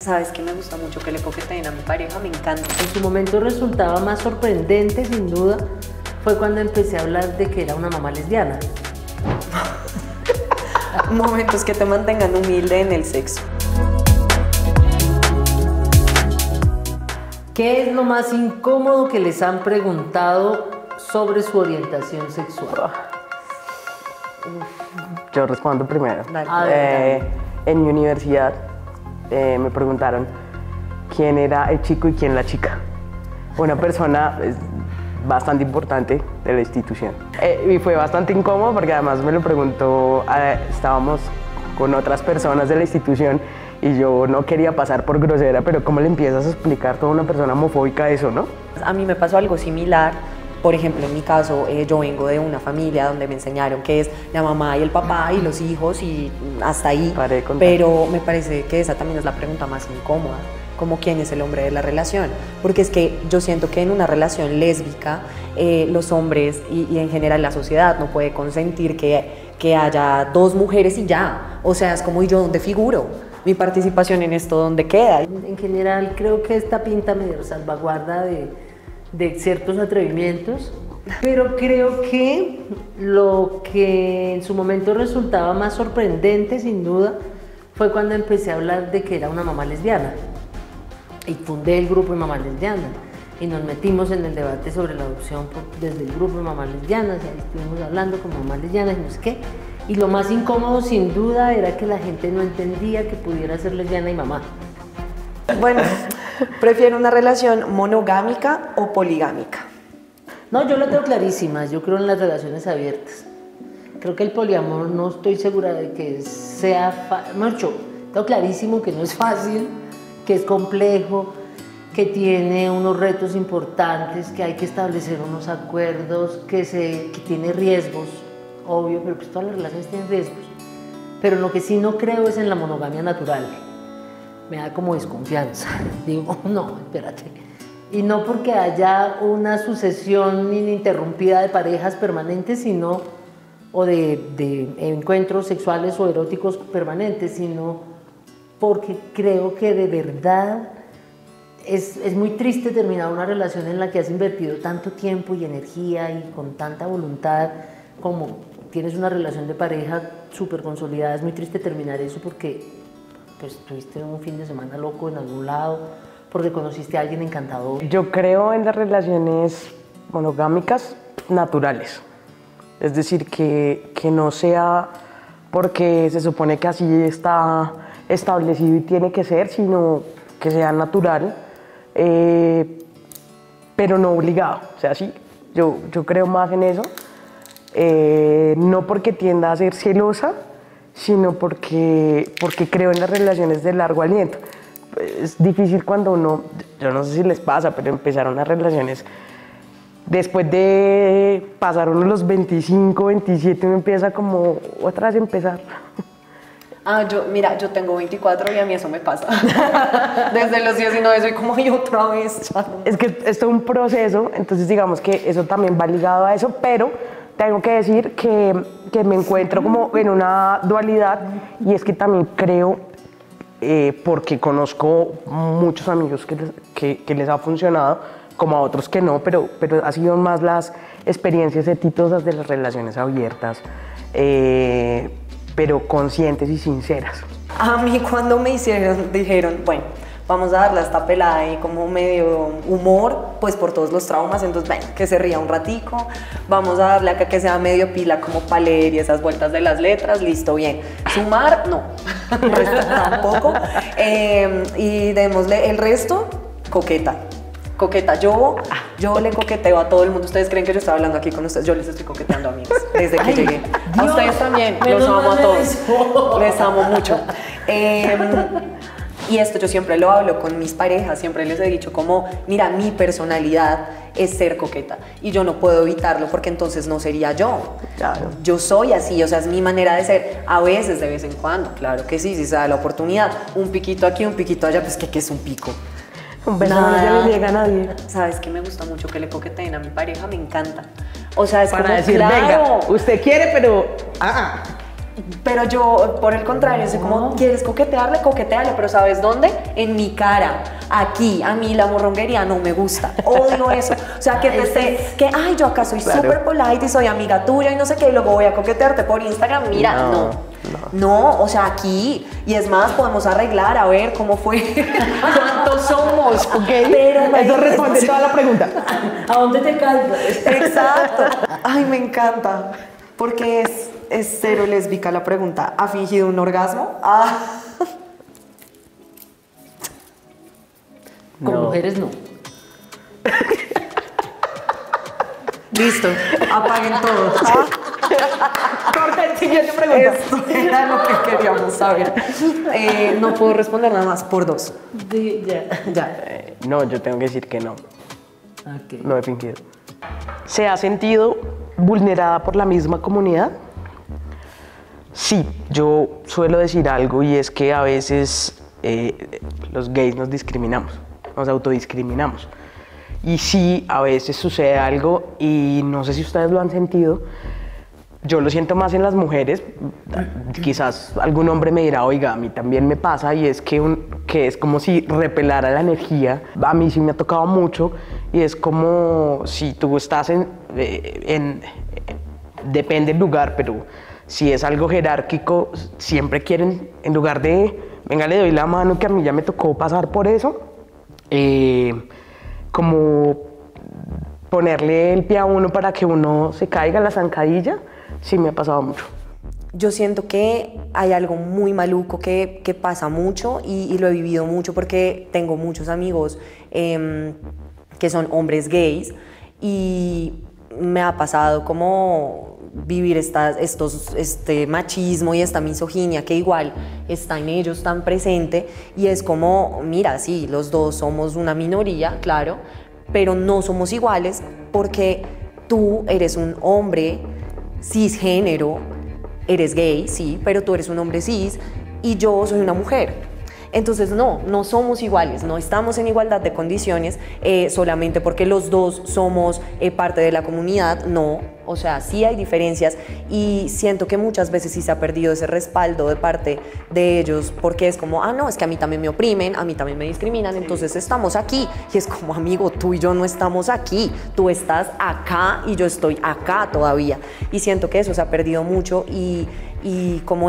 Sabes que me gusta mucho que le coqueteen a mi pareja, me encanta. En su momento resultaba más sorprendente, sin duda, fue cuando empecé a hablar de que era una mamá lesbiana. Momentos que te mantengan humilde en el sexo. ¿Qué es lo más incómodo que les han preguntado sobre su orientación sexual? Yo respondo primero. Dale. En mi universidad me preguntaron quién era el chico y quién la chica. Una persona bastante importante de la institución. Y fue bastante incómodo porque además me lo preguntó, estábamos con otras personas de la institución y yo no quería pasar por grosera, pero ¿cómo le empiezas a explicar a toda una persona homofóbica eso, no? A mí me pasó algo similar. Por ejemplo, en mi caso, yo vengo de una familia donde me enseñaron que es la mamá y el papá y los hijos y hasta ahí. Pero me parece que esa también es la pregunta más incómoda, como quién es el hombre de la relación. Porque es que yo siento que en una relación lésbica, los hombres y en general la sociedad no puede consentir que haya dos mujeres y ya. O sea, es como, ¿y yo dónde figuro? Mi participación en esto, ¿dónde queda? En general, creo que esta pinta medio salvaguarda de ciertos atrevimientos, pero creo que lo que en su momento resultaba más sorprendente, sin duda, fue cuando empecé a hablar de que era una mamá lesbiana y fundé el grupo de mamás lesbianas y nos metimos en el debate sobre la adopción desde el grupo de mamás lesbianas y ahí estuvimos hablando como mamás lesbianas y no sé qué. Y lo más incómodo, sin duda, era que la gente no entendía que pudiera ser lesbiana y mamá. Bueno, ¿prefiero una relación monogámica o poligámica? No, yo lo tengo clarísima. Yo creo en las relaciones abiertas. Creo que el poliamor no estoy segura de que sea mucho. Tengo clarísimo que no es fácil, que es complejo, que tiene unos retos importantes, que hay que establecer unos acuerdos, que tiene riesgos. Obvio, pero pues todas las relaciones tienen riesgos. Pero lo que sí no creo es en la monogamia natural. Me da como desconfianza. Digo, no, espérate. Y no porque haya una sucesión ininterrumpida de parejas permanentes, sino, o de encuentros sexuales o eróticos permanentes, sino porque creo que de verdad es muy triste terminar una relación en la que has invertido tanto tiempo y energía y con tanta voluntad como tienes una relación de pareja súper consolidada. Es muy triste terminar eso porque pues tuviste un fin de semana loco en algún lado, porque conociste a alguien encantador. Yo creo en las relaciones monogámicas naturales. Es decir, que no sea porque se supone que así está establecido y tiene que ser, sino que sea natural, pero no obligado. O sea, sí, yo creo más en eso. No porque tienda a ser celosa, sino porque creo en las relaciones de largo aliento. Es difícil cuando uno, yo no sé si les pasa, pero empezar unas relaciones, después de pasar uno los 25, 27, uno empieza como otra vez a empezar. Mira, yo tengo 24 y a mí eso me pasa. Desde los 19 soy como yo otra vez. Es que esto es un proceso, entonces digamos que eso también va ligado a eso, pero tengo que decir que me encuentro como en una dualidad y es que también creo, porque conozco muchos amigos que les ha funcionado, como a otros que no, pero ha sido más las experiencias exitosas de las relaciones abiertas, pero conscientes y sinceras. A mí cuando me dijeron, bueno, vamos a darle a esta pelada ahí como medio humor, pues por todos los traumas, entonces ven, que se ría un ratico, vamos a darle acá que sea medio pila como para leer y esas vueltas de las letras, listo, bien. Sumar, no, el resto tampoco, y démosle el resto, coqueta. Yo le coqueteo a todo el mundo. Ustedes creen que yo estaba hablando aquí con ustedes. Yo les estoy coqueteando, amigos, desde que llegué. A ustedes también, los amo a todos. Les amo mucho. Y esto yo siempre lo hablo con mis parejas, siempre les he dicho como, mira, mi personalidad es ser coqueta y yo no puedo evitarlo porque entonces no sería yo. Claro. Yo soy así, o sea, es mi manera de ser. A veces, de vez en cuando, claro que sí, si se da la oportunidad. Un piquito aquí, un piquito allá, pues ¿qué es un pico? Un beso no se le niega a nadie. ¿Sabes qué me gusta mucho que le coqueteen a mi pareja? Me encanta. O sea, es para como, decir, claro, venga, usted quiere, pero Pero yo, por el contrario, soy como, ¿quieres coquetearle? Coquetearle, pero ¿sabes dónde? En mi cara, aquí. A mí la morronguería no me gusta, odio eso. O sea, que te esté, que, ay, yo acá soy súper polite y soy amiga tuya y no sé qué, y luego voy a coquetearte por Instagram. Mira, no, o sea, aquí. Y es más, podemos arreglar, a ver cómo fue, cuántos somos. Ok, pero eso responde toda la pregunta. ¿A dónde te calmas? Exacto. Ay, me encanta. Porque es cero lésbica la pregunta. ¿Ha fingido un orgasmo? Ah. Con No. mujeres no. Listo. Apaguen todos. Corte, siguiente pregunta. Esto era lo que queríamos saber. No puedo responder nada más por 2. Ya. No, yo tengo que decir que no. Ok. No he fingido. ¿Se ha sentido vulnerada por la misma comunidad? Sí, yo suelo decir algo y es que a veces los gays nos discriminamos, nos autodiscriminamos. Y sí, a veces sucede algo y no sé si ustedes lo han sentido. Yo lo siento más en las mujeres, quizás algún hombre me dirá, oiga, a mí también me pasa y es que es como si repelara la energía. A mí sí me ha tocado mucho y es como si tú estás depende del lugar, pero si es algo jerárquico, siempre quieren, en lugar de, venga, le doy la mano que a mí ya me tocó pasar por eso, como ponerle el pie a uno para que uno se caiga en la zancadilla. Sí, me ha pasado mucho. Yo siento que hay algo muy maluco que pasa mucho y lo he vivido mucho porque tengo muchos amigos que son hombres gays y me ha pasado como vivir este machismo y esta misoginia que igual está en ellos tan presente y es como, mira, sí, los dos somos una minoría, claro, pero no somos iguales porque tú eres un hombre cisgénero, eres gay, sí, pero tú eres un hombre cis y yo soy una mujer. Entonces no somos iguales, no estamos en igualdad de condiciones solamente porque los dos somos parte de la comunidad, no, o sea, sí hay diferencias y siento que muchas veces sí se ha perdido ese respaldo de parte de ellos porque es como, no, es que a mí también me oprimen, a mí también me discriminan, entonces estamos aquí y es como, amigo, tú y yo no estamos aquí, tú estás acá y yo estoy acá todavía y siento que eso se ha perdido mucho y como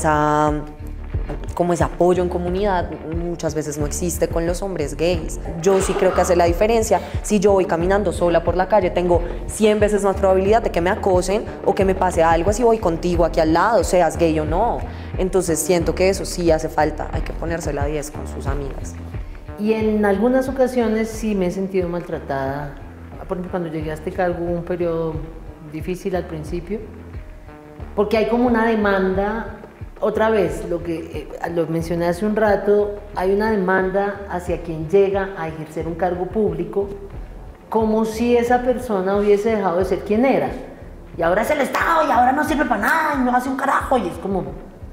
como ese apoyo en comunidad muchas veces no existe con los hombres gays. Yo sí creo que hace la diferencia. Si yo voy caminando sola por la calle, tengo 100 veces más probabilidad de que me acosen o que me pase algo así voy contigo aquí al lado, seas gay o no. Entonces siento que eso sí hace falta, hay que ponerse la 10 con sus amigas. Y en algunas ocasiones sí me he sentido maltratada. Por ejemplo, cuando llegué a este cargo hubo un periodo difícil al principio, porque hay como una demanda. Otra vez, lo mencioné hace un rato, hay una demanda hacia quien llega a ejercer un cargo público como si esa persona hubiese dejado de ser quien era. Y ahora es el Estado y ahora no sirve para nada y no hace un carajo. Y es como,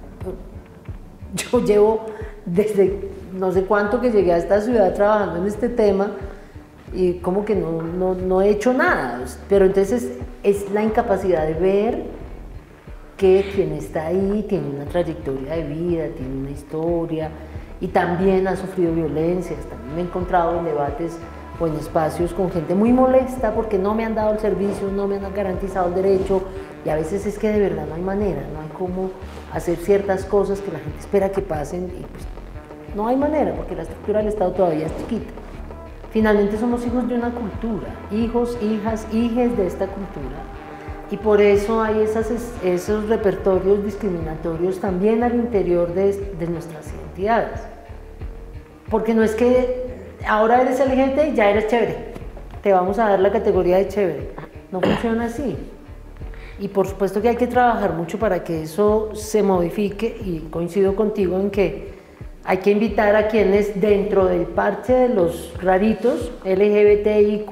yo llevo desde no sé cuánto que llegué a esta ciudad trabajando en este tema y como que no he hecho nada. Pero entonces es la incapacidad de ver que quien está ahí tiene una trayectoria de vida, tiene una historia y también ha sufrido violencias. También me he encontrado en debates o en espacios con gente muy molesta porque no me han dado el servicio, no me han garantizado el derecho y a veces es que de verdad no hay manera, no hay cómo hacer ciertas cosas que la gente espera que pasen y pues no hay manera porque la estructura del Estado todavía es chiquita. Finalmente somos hijos de una cultura, hijos, hijas, hijes de esta cultura. Y por eso hay esos repertorios discriminatorios también al interior de nuestras identidades. Porque no es que ahora eres LGBT y ya eres chévere, te vamos a dar la categoría de chévere. No funciona así. Y por supuesto que hay que trabajar mucho para que eso se modifique y coincido contigo en que hay que invitar a quienes dentro del parche de los raritos LGBTIQ+,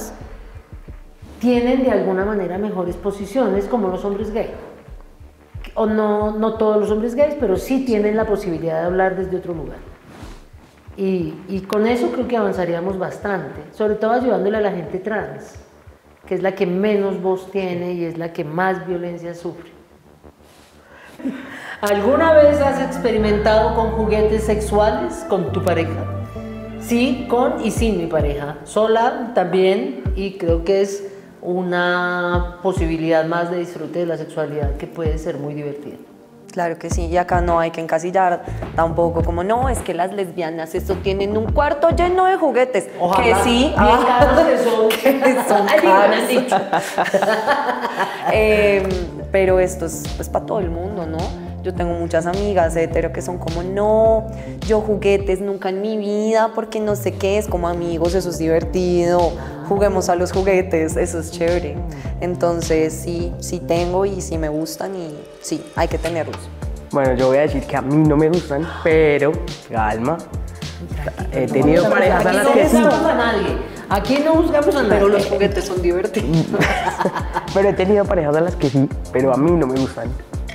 tienen de alguna manera mejores posiciones como los hombres gays. O no todos los hombres gays, pero sí tienen la posibilidad de hablar desde otro lugar. Y con eso creo que avanzaríamos bastante, sobre todo ayudándole a la gente trans, que es la que menos voz tiene y es la que más violencia sufre. ¿Alguna vez has experimentado con juguetes sexuales con tu pareja? Sí, con y sin mi pareja. Sola también, y creo que es una posibilidad más de disfrute de la sexualidad que puede ser muy divertida. Claro que sí, y acá no hay que encasillar tampoco, como no, es que las lesbianas eso tienen un cuarto lleno de juguetes. Ojalá, que sí, bien caros que son. que son Ay, digo, caros. me han dicho. Pero esto es pues, para todo el mundo, ¿no? Yo tengo muchas amigas hetero que son como, no, yo juguetes nunca en mi vida porque no sé qué, es como amigos, eso es divertido, juguemos a los juguetes, eso es chévere. Entonces sí tengo y sí me gustan y sí, hay que tenerlos. Bueno, yo voy a decir que a mí no me gustan, pero calma. He tenido parejas a Aquí las no que sí. juzgamos a nadie. Aquí no juzgamos a nadie. Pero los juguetes son divertidos. Pero he tenido parejas a las que sí, pero a mí no me gustan.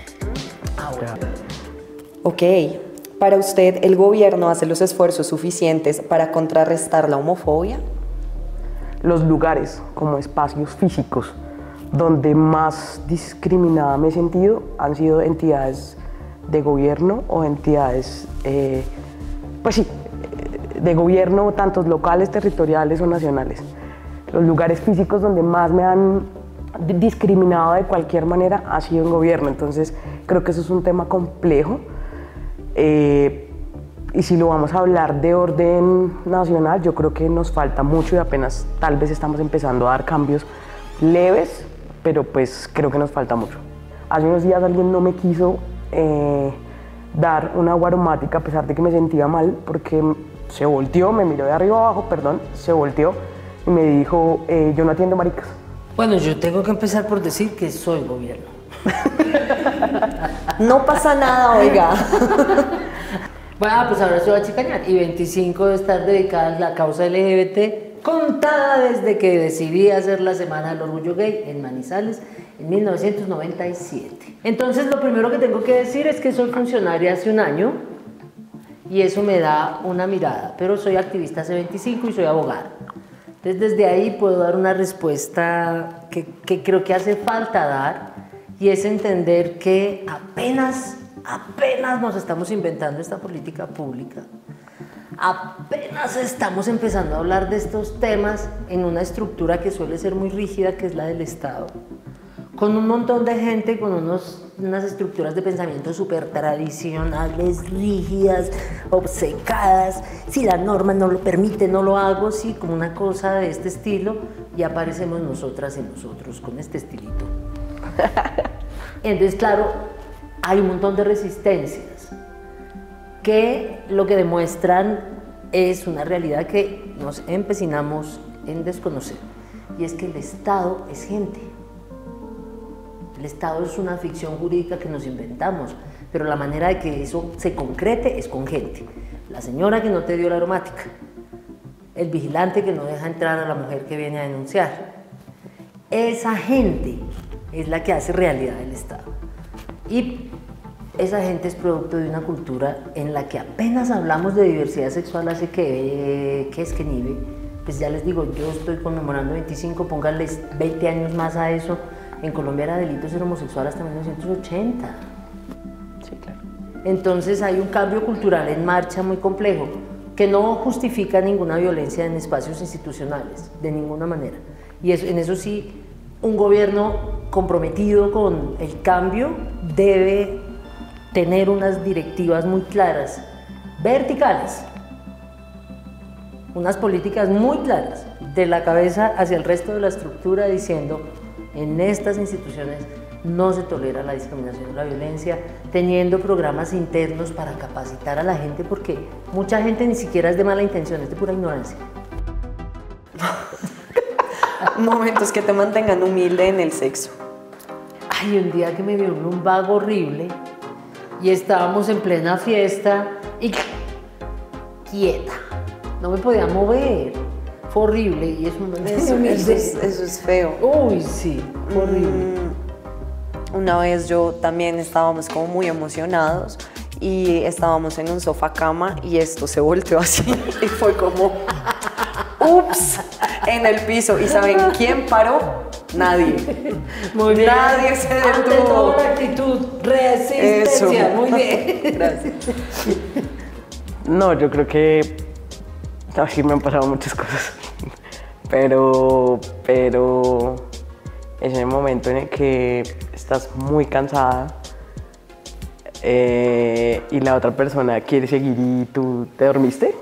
Ok, para usted, ¿el gobierno hace los esfuerzos suficientes para contrarrestar la homofobia? Los lugares como espacios físicos donde más discriminada me he sentido han sido entidades de gobierno o entidades, pues sí, de gobierno, tantos locales, territoriales o nacionales. Los lugares físicos donde más me han discriminado de cualquier manera ha sido en gobierno, entonces creo que eso es un tema complejo. Y si lo vamos a hablar de orden nacional, yo creo que nos falta mucho y apenas tal vez estamos empezando a dar cambios leves, pero pues creo que nos falta mucho. Hace unos días alguien no me quiso dar una agua aromática a pesar de que me sentía mal, porque se volteó, me miró de arriba abajo, perdón, se volteó y me dijo, yo no atiendo maricas. Bueno, yo tengo que empezar por decir que soy gobierno. No pasa nada, oiga. Bueno, pues ahora se va a chicañar. Y 25 de estar dedicada a la causa LGBT, contada desde que decidí hacer la Semana del Orgullo Gay en Manizales en 1997. Entonces, lo primero que tengo que decir es que soy funcionaria hace un año y eso me da una mirada, pero soy activista hace 25 y soy abogada. Entonces, desde ahí puedo dar una respuesta que creo que hace falta dar, y es entender que apenas nos estamos inventando esta política pública, apenas estamos empezando a hablar de estos temas en una estructura que suele ser muy rígida, que es la del Estado, con un montón de gente con unas estructuras de pensamiento súper tradicionales, rígidas, obcecadas. Si la norma no lo permite, no lo hago, sí, como una cosa de este estilo, y aparecemos nosotras y nosotros con este estilito. Entonces, claro, hay un montón de resistencias que lo que demuestran es una realidad que nos empecinamos en desconocer, y es que el Estado es gente. El Estado es una ficción jurídica que nos inventamos, pero la manera de que eso se concrete es con gente. La señora que no te dio la aromática, el vigilante que no deja entrar a la mujer que viene a denunciar. Esa gente es la que hace realidad el Estado. Y esa gente es producto de una cultura en la que apenas hablamos de diversidad sexual hace que nive. Pues ya les digo, yo estoy conmemorando 25, pónganles 20 años más a eso. En Colombia era delito ser homosexual hasta 1980. Sí, claro. Entonces hay un cambio cultural en marcha muy complejo que no justifica ninguna violencia en espacios institucionales, de ninguna manera. Y en eso sí, un gobierno comprometido con el cambio debe tener unas directivas muy claras, verticales, unas políticas muy claras, de la cabeza hacia el resto de la estructura, diciendo: en estas instituciones no se tolera la discriminación y la violencia, teniendo programas internos para capacitar a la gente, porque mucha gente ni siquiera es de mala intención, es de pura ignorancia. Momentos que te mantengan humilde en el sexo. Ay, un día que me dio un lumbago horrible y estábamos en plena fiesta y quieta, no me podía mover, fue horrible. Y Eso es feo. Uy, sí, horrible. Una vez yo también estábamos como muy emocionados y estábamos en un sofá cama y esto se volteó así y fue como ups en el piso. ¿Y saben quién paró? Nadie. Muy bien. Nadie se detuvo. Ante todo la actitud, resistencia. Eso. Muy bien. Gracias. No, yo creo que sí me han pasado muchas cosas, pero es en el momento en el que estás muy cansada y la otra persona quiere seguir y tú te dormiste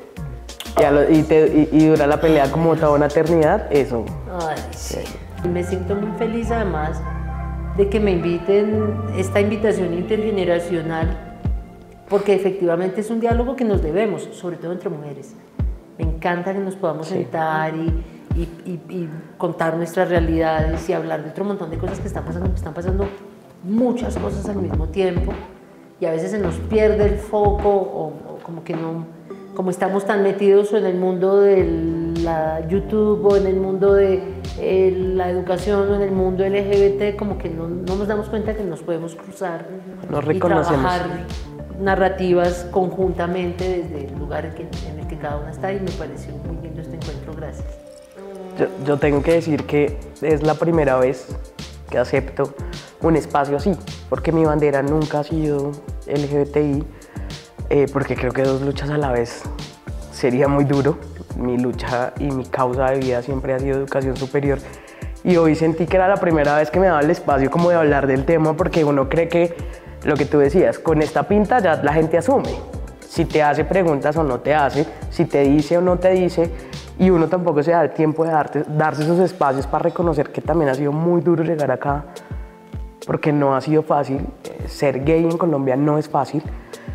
y dura la pelea como toda una eternidad, eso. Ay, sí. Me siento muy feliz además de que me inviten esta invitación intergeneracional, porque efectivamente es un diálogo que nos debemos, sobre todo entre mujeres. Me encanta que nos podamos sentar y contar nuestras realidades y hablar de otro montón de cosas que están pasando muchas cosas al mismo tiempo, y a veces se nos pierde el foco o como que no, como estamos tan metidos en el mundo de la YouTube o en el mundo de la educación o en el mundo LGBT, como que no nos damos cuenta que nos podemos cruzar y trabajar narrativas conjuntamente desde el lugar en el que cada una está, y me pareció muy lindo este encuentro. Gracias. Yo tengo que decir que es la primera vez que acepto un espacio así, porque mi bandera nunca ha sido LGBTI, porque creo que dos luchas a la vez sería muy duro. Mi lucha y mi causa de vida siempre ha sido educación superior, y hoy sentí que era la primera vez que me daba el espacio como de hablar del tema, porque uno cree que lo que tú decías, con esta pinta ya la gente asume si te hace preguntas o no te hace, si te dice o no te dice, y uno tampoco se da el tiempo de darse esos espacios para reconocer que también ha sido muy duro llegar acá, porque no ha sido fácil. Ser gay en Colombia no es fácil,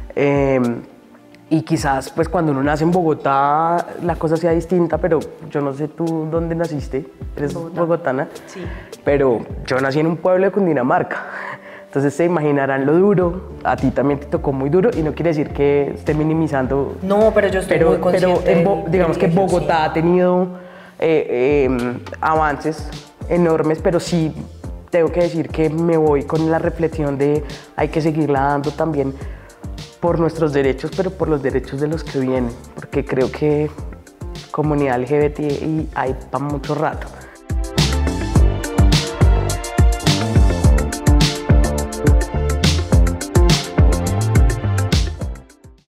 y quizás pues cuando uno nace en Bogotá la cosa sea distinta, pero yo no sé tú dónde naciste, eres bogotana, Sí. pero yo nací en un pueblo de Cundinamarca. Entonces se imaginarán lo duro, a ti también te tocó muy duro, y no quiere decir que esté minimizando. No, pero yo estoy muy consciente. Digamos que Bogotá ha tenido avances enormes, pero sí tengo que decir que me voy con la reflexión de hay que seguirla dando también por nuestros derechos, pero por los derechos de los que vienen, porque creo que comunidad LGBTI hay para mucho rato.